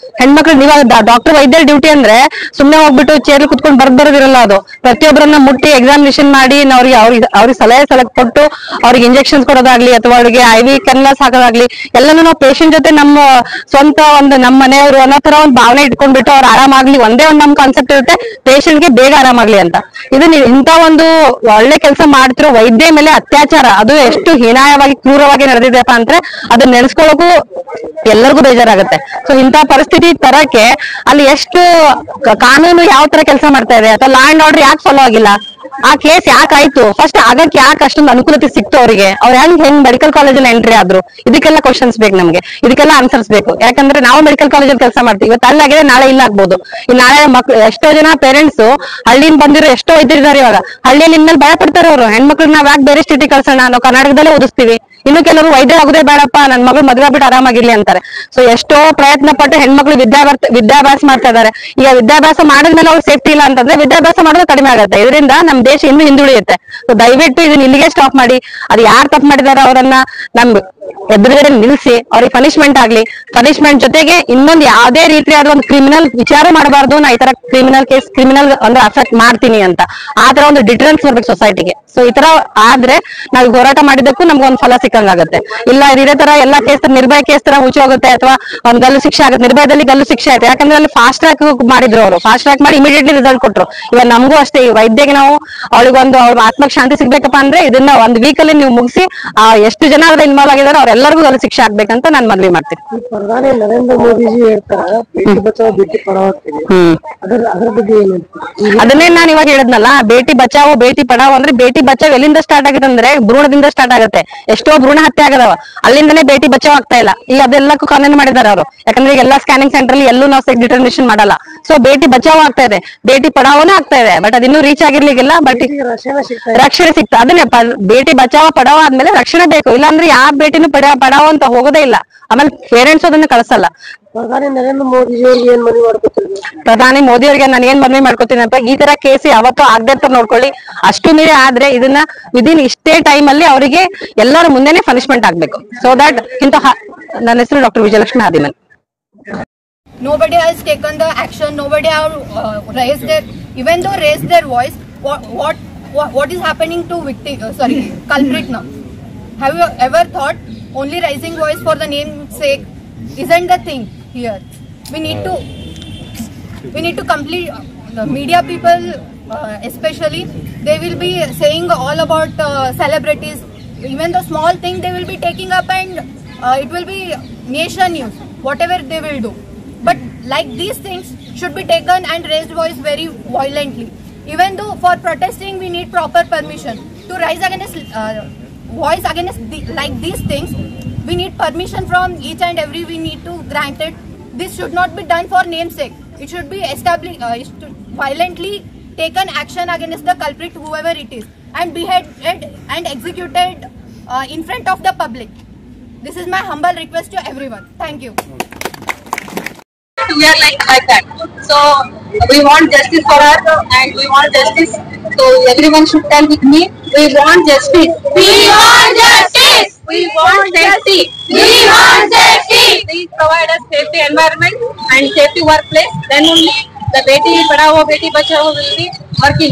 ಹೆಣ್ಮಕ್ಳು ನೀವ್ ಡಾಕ್ಟರ್ ವೈದ್ಯರ ಡ್ಯೂಟಿ ಅಂದ್ರೆ ಸುಮ್ನೆ ಹೋಗ್ಬಿಟ್ಟು ಚೇರ್ ಕುತ್ಕೊಂಡು ಬರೋದಿರಲ್ಲ. ಅದು ಪ್ರತಿಯೊಬ್ಬರನ್ನ ಮುಟ್ಟಿ ಎಕ್ಸಾಮಿನೇಷನ್ ಮಾಡಿ ಅವ್ರಿಗೆ ಸಲಹೆ ಕೊಟ್ಟು ಅವ್ರಿಗೆ ಇಂಜೆಕ್ಷನ್ಸ್ ಕೊಡೋದಾಗ್ಲಿ ಅಥವಾ ಅವ್ರಿಗೆ IV ಕನ್ಲಾಸ್ ಹಾಕೋದಾಗ್ಲಿ ಎಲ್ಲಾನು ನಾವು ಪೇಷಂಟ್ ಜೊತೆ ನಮ್ಮ ಸ್ವಂತ ನಮ್ಮ ಮನೆಯವರು ಅನ್ನೋ ತರ ಒಂದು ಭಾವನೆ ಇಟ್ಕೊಂಡ್ಬಿಟ್ಟು ಅವ್ರು ಆರಾಮಾಗ್ಲಿ ಒಂದೇ ಒಂದು ನಮ್ ಕಾನ್ಸೆಪ್ಟ್ ಇರುತ್ತೆ, ಪೇಷಂಟ್ ಗೆ ಬೇಗ ಆರಾಮಾಗ್ಲಿ ಅಂತ. ಇಂತ ಒಂದು ಒಳ್ಳೆ ಕೆಲಸ ಮಾಡ್ತಿರೋ ವೈದ್ಯ ಮೇಲೆ ಅತ್ಯಾಚಾರ ಅದು ಎಷ್ಟು ಹೀನಾಯವಾಗಿ ಕ್ರೂರವಾಗಿ ನಡೆದಿದೆಪ್ಪ ಅಂದ್ರೆ ಅದನ್ನ ನೆನೆಸ್ಕೊಳ್ಳೋಕು ಎಲ್ಲರಿಗೂ ಬೇಜಾರಾಗುತ್ತೆ. ಸೊ ಇಂತ ಪರಿಸ್ಥಿತಿ ತರಕ್ಕೆ ಅಲ್ಲಿ ಎಷ್ಟು ಕಾನೂನು ಯಾವ ತರ ಕೆಲಸ ಮಾಡ್ತಾ ಇದೆ ಅಥವಾ ಲಾ ಅಂಡ್ ಆರ್ಡರ್ ಯಾಕೆ ಫಾಲೋ ಆಗಿಲ್ಲ, ಆ ಕೇಸ್ ಯಾಕಾಯ್ತು, ಫಸ್ಟ್ ಆಗಕ್ಕೆ ಯಾಕೆ ಅಷ್ಟೊಂದು ಅನುಕೂಲತೆ ಸಿಕ್ತು ಅವ್ರಿಗೆ, ಅವ್ರು ಹೆಂಗ್ ಮೆಡಿಕಲ್ ಕಾಲೇಜಲ್ಲಿ ಎಂಟ್ರಿ ಆದ್ರು, ಇದಕ್ಕೆಲ್ಲ ಕ್ವಶನ್ಸ್ ಬೇಕು ನಮ್ಗೆ, ಇದಕ್ಕೆಲ್ಲ ಆನ್ಸರ್ಸ್ ಬೇಕು. ಯಾಕಂದ್ರೆ ನಾವು ಮೆಡಿಕಲ್ ಕಾಲೇಜಲ್ಲಿ ಕೆಲಸ ಮಾಡ್ತೀವಿ, ಇವತ್ತು ಅಲ್ಲಾಗಿದೆ ನಾಳೆ ಇಲ್ಲ ಆಗ್ಬೋದು. ಇಲ್ಲಿ ನಾಳೆ ಮಕ್ಳು ಎಷ್ಟೋ ಜನ ಪೇರೆಂಟ್ಸ್ ಹಳ್ಳಿಯಿಂದ ಬಂದಿರೋ ಎಷ್ಟೋ ವೈದ್ಯರಿದ್ದಾರೆ ಇವಾಗ, ಹಳ್ಳಿಯಲ್ಲಿ ಇನ್ಮೇಲೆ ಭಯ ಪಡ್ತಾರೆ ಅವರು, ಹೆಣ್ಮಕ್ಳನ್ನ ನಾವ್ ಯಾಕೆ ಬೇರೆ ಸ್ಟೇಟಿಗೆ ಕಳ್ಸೋಣ, ನಾವು ಕರ್ನಾಟಕದಲ್ಲೇ ಓದಿಸ್ತೀವಿ. ಇನ್ನು ಕೆಲವರು ವೈದ್ಯ ಆಗುದೇ ಬೇಡಪ್ಪ, ನನ್ ಮಗಳು ಮದುವೆ ಆಗ್ಬಿಟ್ಟು ಆರಾಮಾಗಿರ್ಲಿ ಅಂತಾರೆ. ಸೊ ಎಷ್ಟೋ ಪ್ರಯತ್ನ ಪಟ್ಟು ಹೆಣ್ಮಕ್ಳು ವಿದ್ಯಾಭ್ಯಾಸ ಮಾಡ್ತಾ ಇದಾರೆ. ಈಗ ವಿದ್ಯಾಭ್ಯಾಸ ಮಾಡಿದ್ಮೇಲೆ ಅವ್ರಿಗೆ ಸೇಫ್ಟಿ ಇಲ್ಲ ಅಂತಂದ್ರೆ ವಿದ್ಯಾಭ್ಯಾಸ ಮಾಡೋದು ಕಡಿಮೆ ಆಗುತ್ತೆ. ಇದರಿಂದ ನಮ್ ದೇಶ ಇನ್ನೂ ಹಿಂದುಳಿಯುತ್ತೆ. ಸೊ ದಯವಿಟ್ಟು ಇದನ್ನ ಇಲ್ಲಿಗೆ ಸ್ಟಾಪ್ ಮಾಡಿ, ಅದು ಯಾರು ತಪ್ಪು ಮಾಡಿದಾರೋ ಅವರನ್ನ ನಮ್ ಎದುರುಗಡೆ ನಿಲ್ಸಿ ಅವ್ರಿಗೆ ಪನಿಷ್ಮೆಂಟ್ ಆಗ್ಲಿ. ಪನಿಷ್ಮೆಂಟ್ ಜೊತೆಗೆ ಇನ್ನೊಂದು ಯಾವ್ದೇ ರೀತಿಯಾದ ಒಂದು ಕ್ರಿಮಿನಲ್ ವಿಚಾರ ಮಾಡಬಾರ್ದು, ನಾ ಈ ತರ ಕ್ರಿಮಿನಲ್ ಅಂದ್ರೆ ಅಫೆಕ್ಟ್ ಮಾಡ್ತೀನಿ ಅಂತ, ಆ ತರ ಒಂದು ಡಿಟರೆನ್ಸ್ ಬರ್ಬೇಕು ಸೊಸೈಟಿಗೆ. ಸೊ ಈ ತರ ಆದ್ರೆ ನಾವು ಹೋರಾಟ ಮಾಡಿದಕ್ಕೂ ನಮ್ಗೊಂದು ಫಲ ಸಿಕ್ಕಂಗಾಗುತ್ತೆ. ಇಲ್ಲ ಇದೇ ತರ ಎಲ್ಲಾ ಕೇಸ್ ನಿರ್ಭಯ ಕೇಸ್ ತರ ಮುಚ್ಚಿ ಹೋಗುತ್ತೆ ಅಥವಾ ಒಂದು ಗಲ್ಲು ಶಿಕ್ಷೆ ಆಗುತ್ತೆ. ನಿರ್ಭಯದಲ್ಲಿ ಗಲ್ಲು ಶಿಕ್ಷೆ ಆಯ್ತು, ಯಾಕಂದ್ರೆ ಅಲ್ಲಿ ಫಾಸ್ಟ್ ಟ್ರ್ಯಾಕ್ ಮಾಡಿದ್ರು ಅವರು, ಫಾಸ್ಟ್ ಟ್ರ್ಯಾಕ್ ಮಾಡಿ ಇಮಿಡಿಯೇಟ್ಲಿ ರಿಸಲ್ಟ್ ಕೊಟ್ರು. ಇವಾಗ ನಮಗೂ ಅಷ್ಟೇ, ಈ ವೈದ್ಯಗೆ ನಾವು ಅವ್ಳಿಗೊಂದು ಅವ್ರ ಆತ್ಮಕ್ಕೆ ಶಾಂತಿ ಸಿಗ್ಬೇಕಪ್ಪ ಅಂದ್ರೆ ಇದನ್ನ ಒಂದು ವೀಕ್ ಅಲ್ಲಿ ನೀವು ಮುಗಿಸಿ ಎಷ್ಟು ಜನ ಅದ್ರ ಇನ್ವಾಲ್ವ್ ಆಗಿದಾರೆ ಅವ್ರೆಲ್ಲರಿಗೂ ಗಲ್ಲು ಶಿಕ್ಷೆ ಆಗ್ಬೇಕಂತ ನಾನು ಮನವಿ ಮಾಡ್ತೀನಿ. ಪ್ರಧಾನಿ ನರೇಂದ್ರ ಮೋದಿಜಿ ಹೇಳ್ತಾರೆ ಬೇಟಿ ಬಚಾವೋ ಬೇಟಿ ಪಢಾವೋ ಅಂತೀವಿ, ಅದ್ರ ಬಗ್ಗೆ ಏನ್ ಹೇಳ್ತೀವಿ? ಅದನ್ನೇ ನಾನು ಇವಾಗ ಹೇಳಿದ್ನಲ್ಲ, ಬೇಟಿ ಬಚಾವೋ ಬೇಟಿ ಪಢಾವೋ ಅಂದ್ರೆ ಬೇಟಿ ಬಚಾವ್ ಎಲ್ಲಿಂದ ಸ್ಟಾರ್ಟ್ ಆಗುತ್ತೆ ಅಂದ್ರೆ ಭ್ರೂಣದಿಂದ ಸ್ಟಾರ್ಟ್ ಆಗುತ್ತೆ. ಎಷ್ಟೋ ಭ್ರೂಣ ಹತ್ಯೆ ಆಗದವ, ಅಲ್ಲಿಂದನೇ ಬೇಟಿ ಬಚಾವ್ ಆಗ್ತಾ ಇಲ್ಲ. ಈಗ ಅದೆಲ್ಲಕ್ಕೂ ಕಾನೂನು ಮಾಡಿದ್ದಾರೆ ಅವರು, ಯಾಕಂದ್ರೆ ಈಗ ಎಲ್ಲಾ ಸ್ಕ್ಯಾನಿಂಗ್ ಸೆಂಟರ್ ಅಲ್ಲಿ ಎಲ್ಲೂ ನಾವು ಸೆಕ್ಸ್ ಡಿಟರ್ಮಿನೇಷನ್ ಮಾಡಲ್ಲ. ಸೊ ಬೇಟಿ ಬಚಾವ್ ಆಗ್ತಾ ಇದೆ, ಬೇಟಿ ಪಢಾವೋನೇ ಆಗ್ತಾ ಇದೆ, ಬಟ್ ಅದಿನ್ನೂ ರೀಚ್ ಆಗಿರ್ಲಿಕ್ಕಿಲ್ಲ. ಬಟ್ ರಕ್ಷಣೆ ಸಿಗ್ತಾ, ಅದನ್ನೇ ಬೇಟಿ ಬಚಾವ್ ಪಢಾವೋ ಆದ್ಮೇಲೆ ರಕ್ಷಣೆ ಬೇಕು, ಇಲ್ಲಾಂದ್ರೆ ಯಾವ ಬೇಟಿನೂ ಪಢಾವೋ ಅಂತ ಹೋಗೋದೇ ಇಲ್ಲ. ಆಮೇಲೆ ಪೇರೆಂಟ್ಸ್ ಅದನ್ನ ಕಳ್ಸಲ್ಲ. ಪ್ರಧಾನಿ ನರೇಂದ್ರ ಮೋದಿ ಅವ್ರಿಗೆ ಏನ್ ಮನವಿ ಮಾಡ್ಕೊತೀವಿ? ಪ್ರಧಾನಿ ಮೋದಿ ಅವ್ರಿಗೆ ನಾನು ಏನ್ ಮನವಿ ಮಾಡ್ಕೊತೀನಿ ಅಂತ, ಈ ತರ ಕೇಸ್ ಯಾವತ್ತೂ ಆಗದೆ ಅಂತ ನೋಡ್ಕೊಳ್ಳಿ. ಅಷ್ಟು ಮೀರಿ ಆದ್ರೆ ಇದನ್ನ ವಿದಿನ್ ಇಷ್ಟೇ ಟೈಮ್ ಅಲ್ಲಿ ಅವರಿಗೆ ಎಲ್ಲರ ಮುಂದೆನೆ ಪನಿಷ್ಮೆಂಟ್ ಆಗ್ಬೇಕು. ಸೊ ದಟ್ ನನ್ನ ಹೆಸರು doctor Vijayalakshmi Hadiman. Nobody has taken the action. Nobody have raised their, even though raised their voice. What is happening to culprit now? Have you ever thought only raising voice for the name's sake isn't the thing here? We need to complete the media people, especially they will be saying all about celebrities. Even the small thing they will be taking up and it will be nation news, whatever they will do. But like these things should be taken and raised voice very violently. Even though for protesting we need proper permission to rise against voice against like these things, we need permission from each and every. We need to grant it. This should not be done for namesake. It should be established, violently taken action against the culprit, whoever it is, and beheaded and executed in front of the public. This is my humble request to everyone. Thank you. We are like that. So we want justice for her and we want justice. So everyone should tell with me, we want justice. We want justice. We want safety. We want safety. Please provide us safety environment and safety workplace. Then only the Beti Padhao Beti Bachao will be working.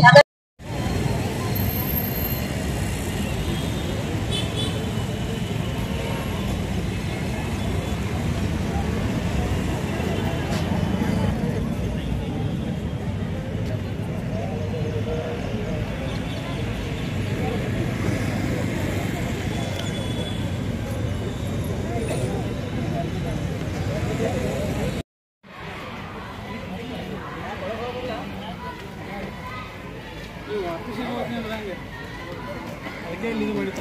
ಅದಕ್ಕೆ ಇಲ್ಲಿ ಮಾಡಿತ್ತು.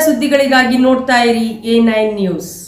ಸುದ್ದಿಗಳಿಗಾಗಿ ನೋಡ್ತಾ ಇರಿ A9 ನ್ಯೂಸ್.